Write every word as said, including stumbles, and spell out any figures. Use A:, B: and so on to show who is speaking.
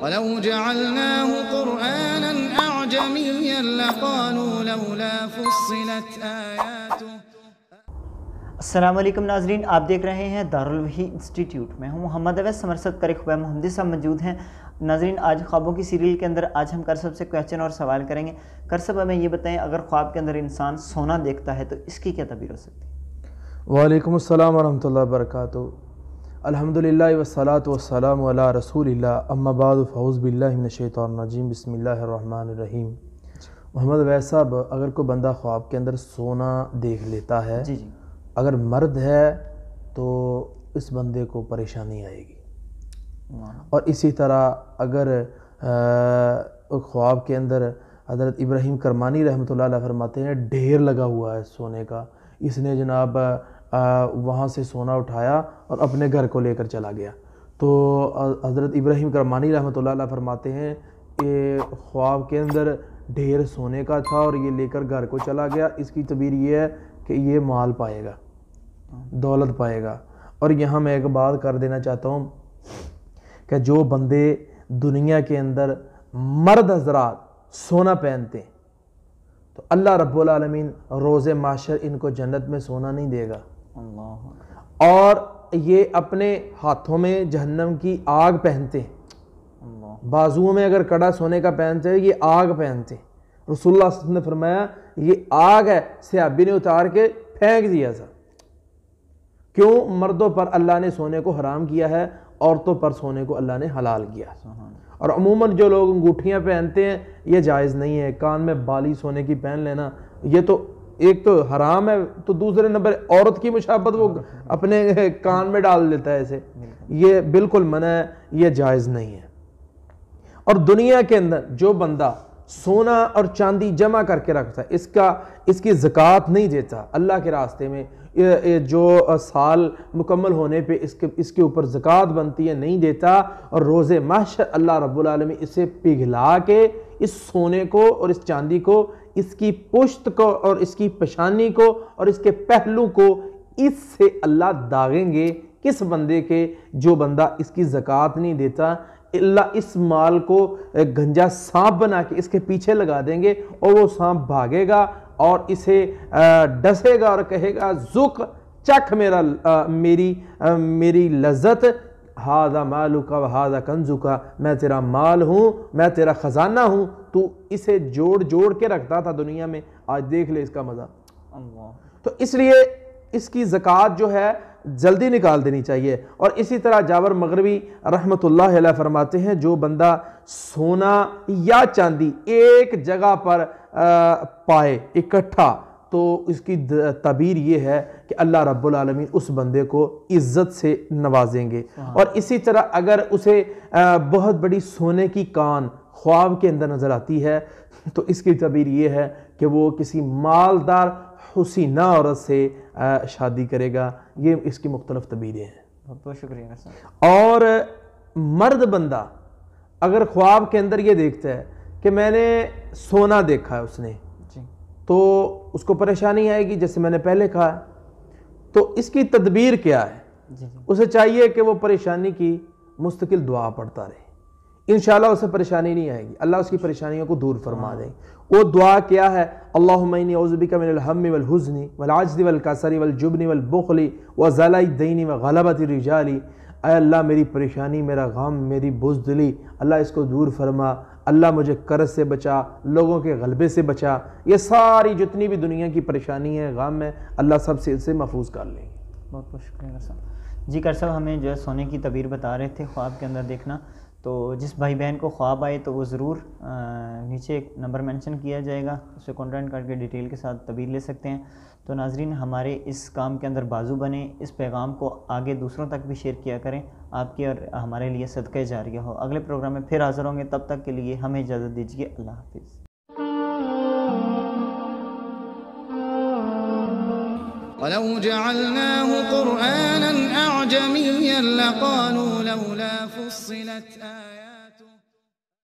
A: وَلَوْ جَعَلْنَاهُ قُرْآنًا أَعْجَمِيًّا لَقَالُوا لَوْلَا فُصِّلَتْ آيَاتُهُ۔
B: السلام علیکم ناظرین، آپ دیکھ رہے ہیں دارل وحی انسٹیٹیوٹ۔ میں ہوں محمد اویس سمرسد قاری خواب محمدی صاحب موجود ہیں۔ ناظرین، آج خوابوں کی سیریل کے اندر آج ہم کرسب سے کویسچن اور سوال کریں گے۔ کرسب ہمیں یہ بتائیں، اگر خواب کے اندر انسان سونا دیکھتا ہے تو اس کی کیا تعبیر ہو سکتی ہے؟
C: وعلیکم السلام ورحمۃ اللہ وبرکاتہ۔ الحمدللہ والصلاة والسلام علی رسول اللہ، اما بعد فاعوذ باللہ من الشیطان الرجیم، بسم اللہ الرحمن الرحیم۔ محمد اویس صاحب، اگر کوئی بندہ خواب کے اندر سونا دیکھ لیتا ہے،
B: جی جی
C: اگر مرد ہے تو اس بندے کو پریشانی آئے گی، اور اسی طرح اگر خواب کے اندر حضرت ابراہیم کرمانی رحمۃ اللہ علیہ فرماتے ہیں ڈھیر لگا ہوا ہے سونے کا، اس نے جناب وہاں سے سونا اٹھایا اور اپنے گھر کو لے کر چلا گیا، تو حضرت ابراہیم کرمانی رحمۃ اللہ علیہ فرماتے ہیں کہ خواب کے اندر ڈھیر سونے کا تھا اور یہ لے کر گھر کو چلا گیا، اس کی تعبیر یہ ہے کہ یہ مال پائے گا، دولت پائے گا۔ اور یہاں میں ایک بات کر دینا چاہتا ہوں کہ جو بندے دنیا کے اندر مرد حضرات سونا پہنتے ہیں تو اللہ رب العالمین روز محشر ان کو جنت میں سونا نہیں دے گا، اور یہ اپنے ہاتھوں میں جہنم کی آگ پہنتے ہیں، بازوؤں میں اگر کڑا سونے کا پہنتے ہیں، یہ آگ پہنتے ہیں۔ رسول اللہ صلی اللہ علیہ وسلم نے فرمایا یہ آگ ہے، صحابی نے اتار کے پھینک دیا تھا۔ کیوں؟ مردوں پر اللہ نے سونے کو حرام کیا ہے، عورتوں پر سونے کو اللہ نے حلال کیا ہے۔ اور عموماً جو لوگ انگوٹھیاں پہنتے ہیں یہ جائز نہیں ہے، کان میں بالی سونے کی پہن لینا، یہ تو ایک تو حرام ہے، تو دوسرے نمبر عورت کی مشابہت وہ اپنے کان میں ڈال دیتا ہے، اسے یہ بالکل منع ہے، یہ جائز نہیں ہے۔ اور دنیا کے اندر جو بندہ سونا اور چاندی جمع کر کے رکھتا ہے، اس کا اس کی زکوٰۃ نہیں دیتا اللہ کے راستے میں، جو سال مکمل ہونے پہ اس کے اس کے اوپر زکوٰۃ بنتی ہے نہیں دیتا، اور روز محشر اللہ رب العالمین اسے پگھلا کے اس سونے کو اور اس چاندی کو، اس کی پشت کو اور اس کی پیشانی کو اور اس کے پہلو کو اس سے اللہ داغیں گے۔ کس بندے کے؟ جو بندہ اس کی زکوٰۃ نہیں دیتا، اللہ اس مال کو گنجا سانپ بنا کے اس کے پیچھے لگا دیں گے، اور وہ سانپ بھاگے گا اور اسے ڈسے گا اور کہے گا ذوق، چکھ میرا میری میری لذت، ہذا مالک و ہذا کنزک، میں تیرا مال ہوں، میں تیرا خزانہ ہوں، تو اسے جوڑ جوڑ کے رکھتا تھا دنیا میں، آج دیکھ لے اس کا مزہ۔ تو اس لیے اس کی زکوٰۃ جو ہے جلدی نکال دینی چاہیے۔ اور اسی طرح جابر مغربی رحمۃ اللہ علیہ فرماتے ہیں جو بندہ سونا یا چاندی ایک جگہ پر پائے اکٹھا، تو اس کی تعبیر یہ ہے کہ اللہ رب العالمین اس بندے کو عزت سے نوازیں گے۔ اور اسی طرح اگر اسے بہت بڑی سونے کی کان خواب کے اندر نظر آتی ہے تو اس کی تعبیر یہ ہے کہ وہ کسی مالدار حسینہ عورت سے شادی کرے گا۔ یہ اس کی مختلف تعبیریں ہیں۔
B: بہت بہت شکریہ سر۔
C: اور مرد بندہ اگر خواب کے اندر یہ دیکھتا ہے کہ میں نے سونا دیکھا ہے اس نے، تو اس کو پریشانی آئے گی، جیسے میں نے پہلے کہا ہے۔ تو اس کی تدبیر کیا ہے؟ اسے چاہیے کہ وہ پریشانی کی مستقل دعا پڑھتا رہے، انشاءاللہ اسے پریشانی نہیں آئے گی، اللہ اس کی پریشانیوں کو دور فرما دے گی۔ وہ دعا کیا ہے؟ اللہم انی اعوذ بک من الہم والحزن والعجز والکسل والجبن والبخل وزلع الدین وغلبۃ الرجال۔ اے اللہ میری پریشانی، میرا غم، میری بزدلی، اللہ اس کو دور فرما، اللہ مجھے قرض سے بچا، لوگوں کے غلبے سے بچا، یہ ساری جتنی بھی دنیا کی پریشانی ہے، غم ہے، اللہ سب سے اسے محفوظ کر لیں گے۔
B: بہت بہت شکریہ صاحب۔ جی کر صاحب، ہمیں جو ہے سونے کی تعبیر بتا رہے تھے خواب کے اندر دیکھنا، تو جس بھائی بہن کو خواب آئے تو وہ ضرور نیچے ایک نمبر مینشن کیا جائے گا، اسے کانٹیکٹ کر کے ڈیٹیل کے ساتھ تعبیر لے سکتے ہیں۔ تو ناظرین، ہمارے اس کام کے اندر بازو بنیں، اس پیغام کو آگے دوسروں تک بھی شیئر کیا کریں، آپ کی اور ہمارے لیے صدقہ جاریہ ہو۔ اگلے پروگرام میں پھر حاضر ہوں گے، تب تک کے لیے ہمیں اجازت دیجیے، اللہ حافظ۔
A: وَلَوْ جَعَلْنَاهُ قُرْآنًا أَعْجَمِيًّا لَقَالُوا لَوْلَا فُصِّلَتْ آيَاتُهُ۔